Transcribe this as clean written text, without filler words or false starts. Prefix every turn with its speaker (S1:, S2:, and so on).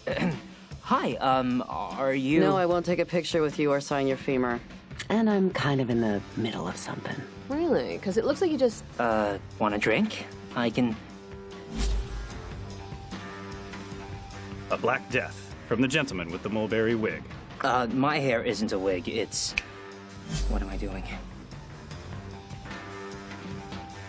S1: Hi, are you...
S2: No, I won't take a picture with you or sign your femur. And I'm kind of in the middle of something.
S3: Really? Because it looks like you just...
S1: want a drink? I can...
S4: A Black Death, from the gentleman with the mulberry wig.
S1: My hair isn't a wig, it's... What am I doing?